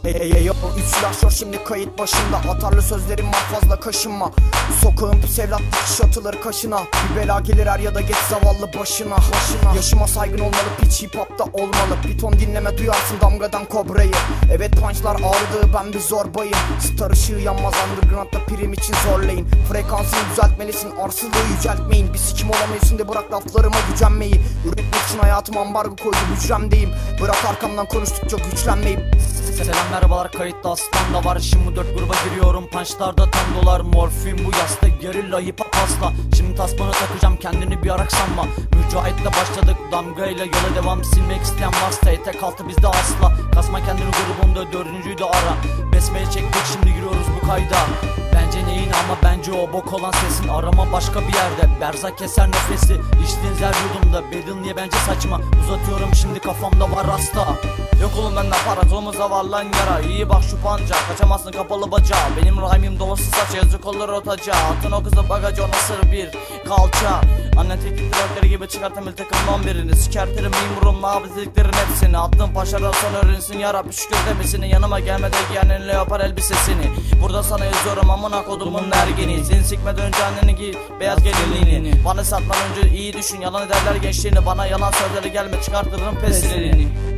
Yo, üç silahşör şimdi kayıt başında. Atarlı sözlerim var, fazla kaşınma. Sokağın pis evlat dikiş atılır kaşına. Bir bela gelir er ya da geç zavallı başına. Yaşıma saygın olmalı, piç hip hop'ta olmalı. Bir ton dinleme duyarsın damgadan kobrayı. Evet punchlar ağrıdı, ben bir zorbayım. Star ışığı yanmaz underground'da prim için zorlayın. Frekansını düzeltmelisin, arsızlığı yüceltmeyin. Bir sikim olamıyorsun de bırak laflarıma gücenmeyi. Üretmek için hayatım ambargo koydu hücremdeyim. Bırak arkamdan konuştukça güçlenmeyip. Selam merhabalar, kayıtta aslan da var. Şimdi 4 gruba giriyorum, punchlarda tam dolar. Morfin bu yasta, gerilla hip hop asla. Şimdi tasmanı takacağım, kendini bir arak sanma. Mücahitle başladık, damgayla yola devam. Silmek isteyen varsa tek altı bizde asla. Kasma kendini grubunda, dördüncüyü de ara. Besmele çektik, şimdi giriyoruz bu kayda. Bence neyin ama bence o bok olan sesin. Arama başka bir yerde, berza keser nefesi. İçtiğiniz her yudumda, bedin niye bence saçma. Uzatıyorum şimdi, kafamda var rasta. Yok oğlum benden para, kolumuzda var lan yara. İyi bak şu panca, kaçamazsın kapalı bacağı. Benim rhymim dolusu saç, yazık olur otaca. Atın o kızı bagajı, o nasıl bir kalça. Annen teknik traktörü gibi çıkartım il takımdan birini. Sikertirim memurum nabizliklerin hepsini. Attığım paşalar son öğrensin yarabbi şükür demesini. Yanıma gelmedi giyenin leopar elbisesini. Burada sana yazıyorum amına kodumun ergeni. Seni sikmeden önce anneni giy beyaz gelinliğini. Bana satmadan önce iyi düşün, yalan ederler gençliğini. Bana yalan sözleri gelme, çıkartırım pesini.